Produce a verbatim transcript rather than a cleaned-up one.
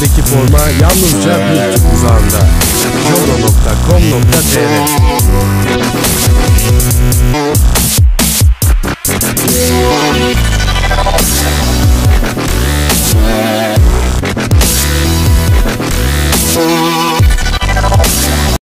üzerindeki forma yalnızca bir tık uzağında. joro nokta com nokta tr